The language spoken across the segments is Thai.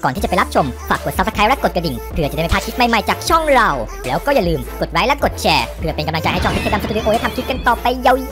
ก่อนที่จะไปรับชมฝากกด Subscribe และกดกระดิ่งเพื่อจะได้ไม่พลาดคลิปใหม่ๆจากช่องเราแล้วก็อย่าลืมกดไลค์และกดแชร์เพื่อเป็นกำลังใจให้ช่องพิกดำสตูดิโอได้ทำคลิปกันต่อไปยาว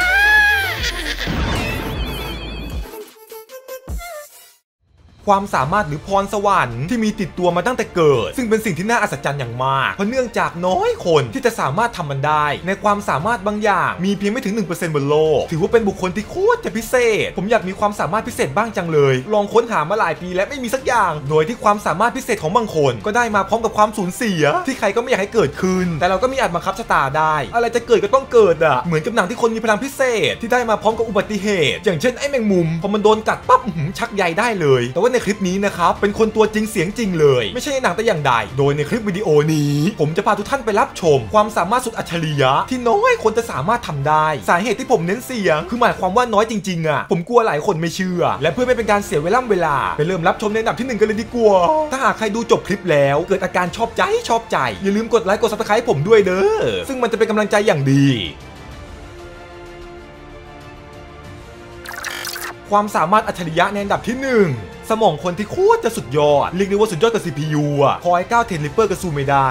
ความสามารถหรือพรสวรรค์ที่มีติดตัวมาตั้งแต่เกิดซึ่งเป็นสิ่งที่น่าอัศจรรย์อย่างมากเพราะเนื่องจากน้อยคนที่จะสามารถทำมันได้ในความสามารถบางอย่างมีเพียงไม่ถึง 1% บนโลกถือว่าเป็นบุคคลที่โคตรจะพิเศษผมอยากมีความสามารถพิเศษบ้างจังเลยลองค้นหามาหลายปีและไม่มีสักอย่างโดยที่ความสามารถพิเศษของบางคนก็ได้มาพร้อมกับความสูญเสียที่ใครก็ไม่อยากให้เกิดขึ้นแต่เราก็มีอาจบังคับชะตาได้อะไรจะเกิดก็ต้องเกิดเหมือนกับหนังที่คนมีพลังพิเศษที่ได้มาพร้อมกับอุบัติเหตุอย่างเช่นไอ้แมงมุมพอมันโดนกัดปั๊บชักใยได้เลยแต่ว่าในคลิปนี้นะครับเป็นคนตัวจริงเสียงจริงเลยไม่ใช่ในหนังแต่อย่างใดโดยในคลิปวิดีโอนี้ผมจะพาทุกท่านไปรับชมความสามารถสุดอัจฉริยะที่น้อยคนจะสามารถทำได้สาเหตุที่ผมเน้นเสียงคือหมายความว่าน้อยจริงๆผมกลัวหลายคนไม่เชื่อและเพื่อไม่เป็นการเสียเวลาไปเริ่มรับชมในอันดับที่1กันเลยดีกว่าถ้าหากใครดูจบคลิปแล้วเกิดอาการชอบใจอย่าลืมกดไลค์กด Subscribe ผมด้วยเด้อซึ่งมันจะเป็นกำลังใจอย่างดีความสามารถอัจฉริยะในอันดับที่1สมองคนที่โคตรจะสุดยอดเรียกได้ว่าสุดยอดกับ CPU พอไอ้9 10 Reaper ก็สู้ไม่ได้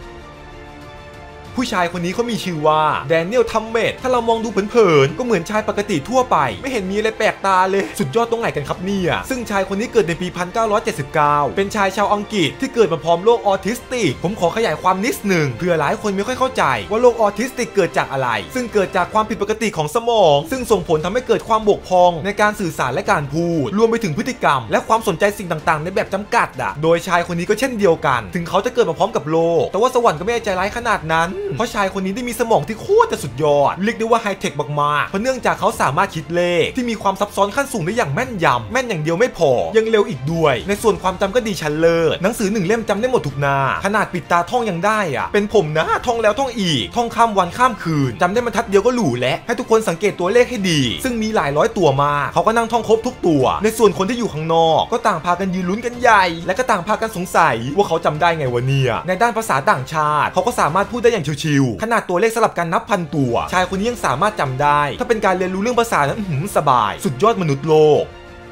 ผู้ชายคนนี้เขามีชื่อว่าแดเนียลทัมเมตถ้าเรามองดูเผินๆก็เหมือนชายปกติทั่วไปไม่เห็นมีอะไรแปลกตาเลยสุดยอดตรงไหนกันครับเนี่ยซึ่งชายคนนี้เกิดในปี 1979 เป็นชายชาวอังกฤษที่เกิดมาพร้อมโรคออทิสติกผมขอขยายความนิดหนึ่งเพื่อหลายคนไม่ค่อยเข้าใจว่าโรคออทิสติกเกิดจากอะไรซึ่งเกิดจากความผิดปกติของสมองซึ่งส่งผลทำให้เกิดความบกพร่องในการสื่อสารและการพูดรวมไปถึงพฤติกรรมและความสนใจสิ่งต่างๆในแบบจำกัดโดยชายคนนี้ก็เช่นเดียวกันถึงเขาจะเกิดมาพร้อมกับโรคแต่ว่าสวรรค์ก็ไม่ได้ใจร้ายขนาดนั้นเพราะชายคนนี้มีสมองที่โคตรจะสุดยอดเรียกได้ว่าไฮเทคมากๆเพราะเนื่องจากเขาสามารถคิดเลขที่มีความซับซ้อนขั้นสูงได้อย่างแม่นยำแม่นอย่างเดียวไม่พอยังเร็วอีกด้วยในส่วนความจำก็ดีชั้นเลิศหนังสือ1 เล่มจำได้หมดทุกหน้าขนาดปิดตาท่องยังได้เป็นผมนะท่องแล้วท่องอีกท่องข้ามวันข้ามคืนจำได้บรรทัดเดียวก็หรูและให้ทุกคนสังเกตตัวเลขให้ดีซึ่งมีหลายร้อยตัวมากเขาก็นั่งท่องครบทุกตัวในส่วนคนที่อยู่ข้างนอกก็ต่างพากันยืนลุ้นกันใหญ่และก็ต่างพากันสงสัยว่าเขาจำได้ไงวะเนี่ยในด้านภาษาต่างชาติเขาก็สามารถพูดได้อย่างชิวๆขนาดตัวเลขสลับกันนับพันตัวชายคนนี้ยังสามารถจำได้ถ้าเป็นการเรียนรู้เรื่องภาษานั้นสบายสุดยอดมนุษย์โลก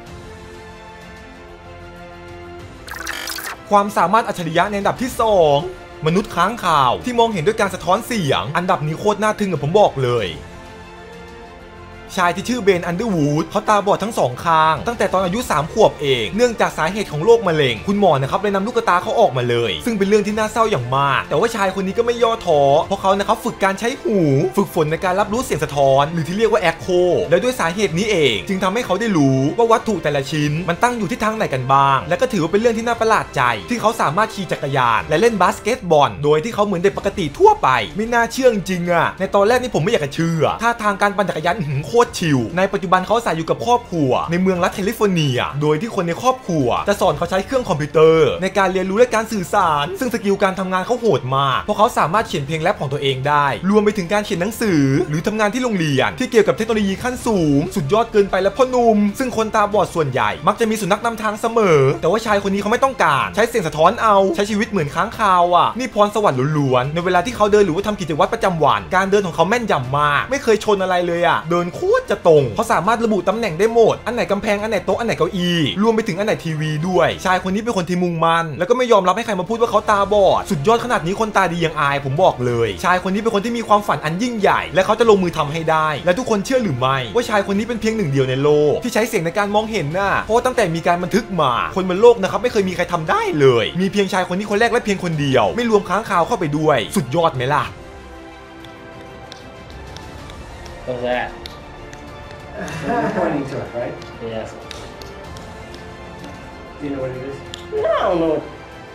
ความสามารถอัจฉริยะในอันดับที่2มนุษย์ค้างคาวที่มองเห็นด้วยการสะท้อนเสียงอันดับนี้โคตรน่าทึ่งผมบอกเลยชายที่ชื่อเบนอันเดอร์วูดเขาตาบอดทั้ง2ข้างตั้งแต่ตอนอายุ3 ขวบเองเนื่องจากสาเหตุของโรคมะเร็งคุณหมอนะครับเลยนำลูกตาเขาออกมาเลยซึ่งเป็นเรื่องที่น่าเศร้าอย่างมากแต่ว่าชายคนนี้ก็ไม่ย่อท้อเพราะเขานะครับฝึกการใช้หูฝึกฝนในการรับรู้เสียงสะท้อนหรือที่เรียกว่าแอคโคและด้วยสาเหตุนี้เองจึงทำให้เขาได้รู้ว่าวัตถุแต่ละชิ้นมันตั้งอยู่ที่ทางไหนกันบ้างและก็ถือว่าเป็นเรื่องที่น่าประหลาดใจที่เขาสามารถขี่จักรยานและเล่นบาสเกตบอลโดยที่เขาเหมือนเด็กปกติทั่วไปไม่น่าเชื่อจริงในตอนแรกนี่ผมไม่อยากจะเชื่อท่าทางการปั่นจักรยานโคตรชิลในปัจจุบันเขาอาศัยอยู่กับครอบครัวในเมืองรัฐแคลิฟอร์เนียโดยที่คนในครอบครัวจะสอนเขาใช้เครื่องคอมพิวเตอร์ในการเรียนรู้และการสื่อสารซึ่งสกิลการทำงานเขาโหดมากเพราะเขาสามารถเขียนเพลงแรปของตัวเองได้รวมไปถึงการเขียนหนังสือหรือทำงานที่โรงเรียนที่เกี่ยวกับเทคโนโลยีขั้นสูงสุดยอดเกินไปแล้วพ่อหนุ่มซึ่งคนตาบอดส่วนใหญ่มักจะมีสุนัขนำทางเสมอแต่ว่าชายคนนี้เขาไม่ต้องการใช้เสียงสะท้อนเอาใช้ชีวิตเหมือนค้างคาวนี่พรสวรรค์ล้วนๆในเวลาที่เขาเดินหรือว่าทำกิจวัตรประจำวันการเดินของเขาแม่นยำมากไม่เคยชนอะไรเลยเดินโคตรจะตรงเขาสามารถระบุตำแหน่งได้หมดอันไหนกำแพงอันไหนโต๊ะอันไหนเก้าอี้รวมไปถึงอันไหนทีวีด้วยชายคนนี้เป็นคนที่มุ่งมั่นแล้วก็ไม่ยอมรับให้ใครมาพูดว่าเขาตาบอดสุดยอดขนาดนี้คนตาดียังอายผมบอกเลยชายคนนี้เป็นคนที่มีความฝันอันยิ่งใหญ่และเขาจะลงมือทำให้ได้และทุกคนเชื่อหรือไม่ว่าชายคนนี้เป็นเพียงหนึ่งเดียวในโลกที่ใช้เสียงในการมองเห็นเพราะตั้งแต่มีการบันทึกมาคนบนโลกนะครับไม่เคยมีใครทำได้เลยมีเพียงชายคนนี้คนแรกและเพียงคนเดียวไม่รวมค้างคาวเข้าไปด้วยสุดยอดไหมล่ะ What's that? You're pointing to it, right? Yes. Do you know what it is? No, I don't know.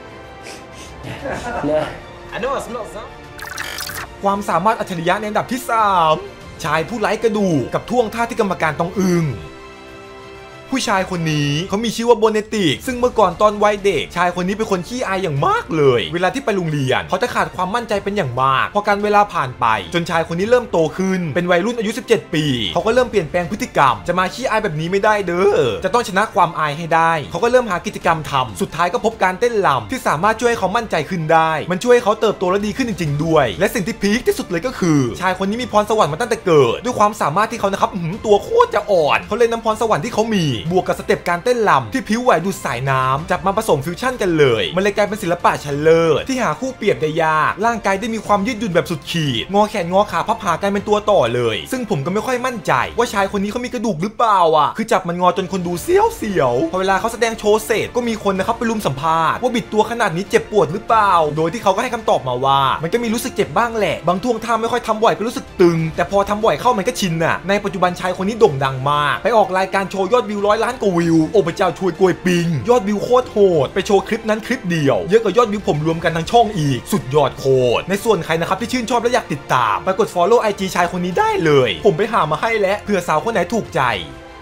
No. I know I smell something. ความสามารถอัจฉริยะในอันดับที่3ชายผู้ไร้กระดูกกับท่วงท่าที่กรรมการต้องอึ้งผู้ชายคนนี้เขามีชื่อว่าโบเนติกซึ่งเมื่อก่อนตอนวัยเด็กชายคนนี้เป็นคนขี้อายอย่างมากเลยเวลาที่ไปโรงเรียนเขาจะขาดความมั่นใจเป็นอย่างมากพอการเวลาผ่านไปจนชายคนนี้เริ่มโตขึ้นเป็นวัยรุ่นอายุ17 ปีเขาก็เริ่มเปลี่ยนแปลงพฤติกรรมจะมาขี้อายแบบนี้ไม่ได้เด้อจะต้องชนะความอายให้ได้เขาก็เริ่มหากิจกรรมทำสุดท้ายก็พบการเต้นรำที่สามารถช่วยให้เขามั่นใจขึ้นได้มันช่วยให้เขาเติบโตและดีขึ้นจริงๆด้วยและสิ่งที่พีคที่สุดเลยก็คือชายคนนี้มีพรสวรรค์มาตั้งแต่เกิดด้วยความสามารถที่เขานะครับตัวโคตรจะอ่อนเขาเลยนำพรสวรรค์ที่เขามีบวกกับสเต็ปการเต้นรำที่ผิวไหวดูสายน้ำจับมาผสมฟิวชั่นกันเลยมันเลยกลายเป็นศิลปะชั้นเลิศที่หาคู่เปรียบได้ยากร่างกายได้มีความยืดหยุ่นแบบสุดขีดงอแขนงอขาพับหากันเป็นตัวต่อเลยซึ่งผมก็ไม่ค่อยมั่นใจว่าชายคนนี้เขามีกระดูกหรือเปล่าคือจับมันงอจนคนดูเสียวพอเวลาเขาแสดงโชว์เสร็จก็มีคนนะครับไปรุมสัมภาษณ์ว่าบิดตัวขนาดนี้เจ็บปวดหรือเปล่าโดยที่เขาก็ให้คำตอบมาว่ามันก็มีรู้สึกเจ็บบ้างแหละบางท่วงท่าไม่ค่อยทำบ่อยก็รู้สึกตึงแต่พอทำบ่อยเข้ามันก็ชินในปัจจุบันชายคนนี้โด่งดังมากไปออกรายการโชว์ยอดวิว100 ล้านกว่าวิวโอ้พระเจ้าช่วยกวยปิงยอดวิวโคตรโหดไปโชว์คลิปนั้นคลิปเดียวเยอะกว่ายอดวิวผมรวมกันทั้งช่องอีกสุดยอดโคตรในส่วนใครนะครับที่ชื่นชอบและอยากติดตามไปกด follow IG ชายคนนี้ได้เลยผมไปหามาให้แล้วเผื่อสาวคนไหนถูกใจ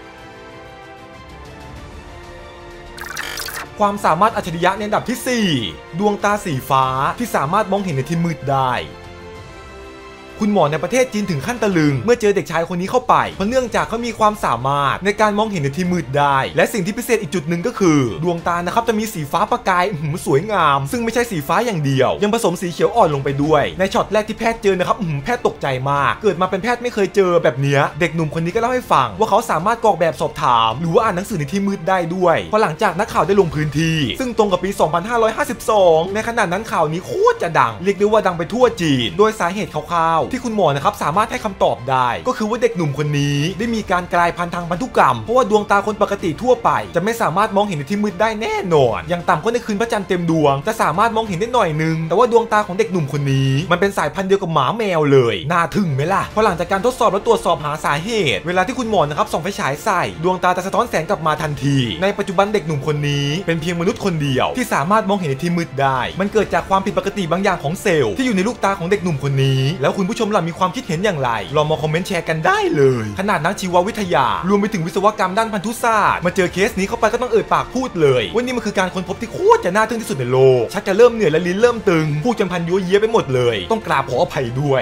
ความสามารถอัจฉริยะในอันดับที่4ดวงตาสีฟ้าที่สามารถมองเห็นในที่มืดได้คุณหมอในประเทศจีนถึงขั้นตะลึงเมื่อเจอเด็กชายคนนี้เข้าไปเพราะเนื่องจากเขามีความสามารถในการมองเห็นในที่มืดได้และสิ่งที่พิเศษอีกจุดหนึ่งก็คือดวงตานะครับจะมีสีฟ้าประกายสวยงามซึ่งไม่ใช่สีฟ้าอย่างเดียวยังผสมสีเขียวอ่อนลงไปด้วยในช็อตแรกที่แพทย์เจอนะครับแพทย์ตกใจมากเกิดมาเป็นแพทย์ไม่เคยเจอแบบนี้เด็กหนุ่มคนนี้ก็เล่าให้ฟังว่าเขาสามารถกรอกแบบสอบถามหรือว่าอ่านหนังสือในที่มืดได้ด้วยพอหลังจากนักข่าวได้ลงพื้นที่ซึ่งตรงกับปี 2552ในขณะนั้นข่าวนี้โคตรจะดังเรียกได้ว่าดังไปทั่วจีนโดยสาเหตุคร่าวๆที่คุณหมอนะครับสามารถให้คำตอบได้ก็คือว่าเด็กหนุ่มคนนี้ได้มีการกลายพันธุ์ทางพันธุกรรมเพราะว่าดวงตาคนปกติทั่วไปจะไม่สามารถมองเห็นในที่มืดได้แน่นอนอย่างต่ำก็ในคืนพระจันทร์เต็มดวงจะสามารถมองเห็นได้หน่อยนึงแต่ว่าดวงตาของเด็กหนุ่มคนนี้มันเป็นสายพันธุ์เดียวกับหมาแมวเลยน่าทึ่งไหมล่ะเพราะหลังจากการทดสอบและตรวจสอบหาสาเหตุเวลาที่คุณหมอนะครับส่องไฟฉายใส่ดวงตาจะสะท้อนแสงกลับมาทันทีในปัจจุบันเด็กหนุ่มคนนี้เป็นเพียงมนุษย์คนเดียวที่สามารถมองเห็นในที่มืดได้มันเกิดจากความผิดปกติบางอย่างของเซลล์ที่อยู่ในลูกตาของเด็กหนุ่มคนนี้แล้วคุณผู้ชมล่ะมีความคิดเห็นอย่างไรลองมาคอมเมนต์แชร์กันได้เลยขนาดนักชีววิทยารวมไปถึงวิศวกรรมด้านพันธุศาสตร์มาเจอเคสนี้เข้าไปก็ต้องเอ่ยปากพูดเลยว่านี่มันคือการค้นพบที่โคตรจะน่าทึ่งที่สุดในโลกชักจะเริ่มเหนื่อยและลิ้นเริ่มตึงพูดจนพันยัวเยี้ยไปหมดเลยต้องกราบขออภัยด้วย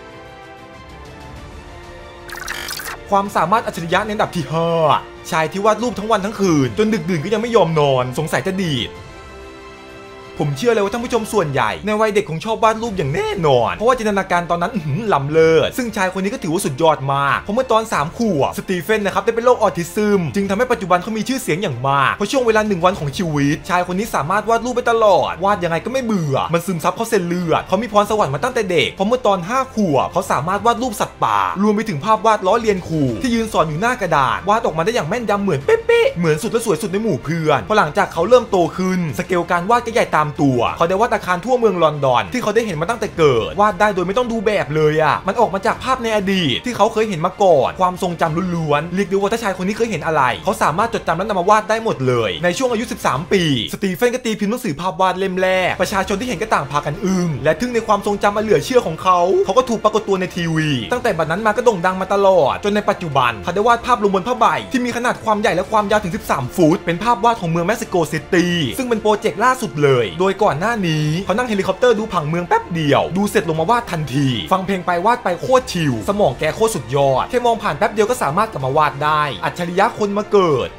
ความสามารถอัจฉริยะในอันดับที่5ชายที่วาดรูปทั้งวันทั้งคืนจนดึกดื่นก็ยังไม่ยอมนอนสงสัยจะดีดผมเชื่อเลยว่าท่านผู้ชมส่วนใหญ่ในวัยเด็กคงชอบวาดรูปอย่างแน่นอนเพราะว่าจินตนาการตอนนั้นล้ำเลิศซึ่งชายคนนี้ก็ถือว่าสุดยอดมากเพราะเมื่อตอน3 ขวบสตีเฟนนะครับได้เป็นโรคออทิซึมจึงทำให้ปัจจุบันเขามีชื่อเสียงอย่างมากเพราะช่วงเวลา1 วันของชีวิตชายคนนี้สามารถวาดรูปไปตลอดวาดยังไงก็ไม่เบื่อมันซึมซับเข้าเส้นเลือดเขามีพรสวรรค์มาตั้งแต่เด็กเพราะเมื่อตอน5 ขวบเขาสามารถวาดรูปสัตว์ป่ารวมไปถึงภาพวาดล้อเลียนครูที่ยืนสอนอยู่หน้ากระดาษวาดออกมาได้อย่างแม่นยำเหมือนเป๊ะเหมือนสุดและสวยสุดในหมู่เพื่อนพอหลังจากเขาเริ่มโตขึ้นสเกลการวาดก็ใหญ่ตามตัวเขาได้วาดอาคารทั่วเมืองลอนดอนที่เขาได้เห็นมาตั้งแต่เกิดวาดได้โดยไม่ต้องดูแบบเลยมันออกมาจากภาพในอดีตที่เขาเคยเห็นมาก่อนความทรงจำล้วนๆเรียกได้ว่าถ้าชายคนนี้เคยเห็นอะไรเขาสามารถจดจำและนำมาวาดได้หมดเลยในช่วงอายุ13 ปีสตีเฟนก็ตีพิมพ์หนังสือภาพวาดเล่มแรกประชาชนที่เห็นก็ต่างพากันอึ้งและทึ่งในความทรงจำอันเหลือเชื่อของเขาก็ถูกปรากฏตัวในทีวีตั้งแต่บัดนั้นมาก็โด่งดังมาตลอดจนในปัจจุบันเขาได้วาดภาพลงบนผ้าใบที่มีขนาดความใหญ่และความยาวถึง13 ฟุตเป็นภาพวาดของเมืองเม็กซิโกซิตี้ซึ่งเป็นโปรเจกต์ล่าสุดเลยโดยก่อนหน้านี้เขานั่งเฮลิคอปเตอร์ดูผังเมืองแป๊บเดียวดูเสร็จลงมาวาดทันทีฟังเพลงไปวาดไปโคตรชิลสมองแกโคตรสุดยอดแค่มองผ่านแป๊บเดียวก็สามารถกลับมาวาดได้อัจฉริยะคนมาเกิด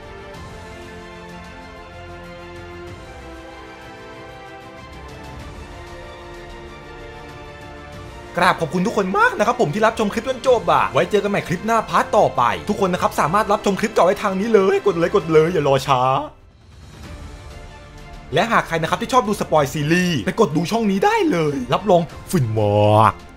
กราบขอบคุณทุกคนมากนะครับผมที่รับชมคลิปจนจบไว้เจอกันใหม่คลิปหน้าพาร์ทต่อไปทุกคนนะครับสามารถรับชมคลิปเก่าได้ทางนี้เลยกดเลยอย่ารอช้าและหากใครนะครับที่ชอบดูสปอยซีรีส์ไปกดดูช่องนี้ได้เลยรับรองฟินมาก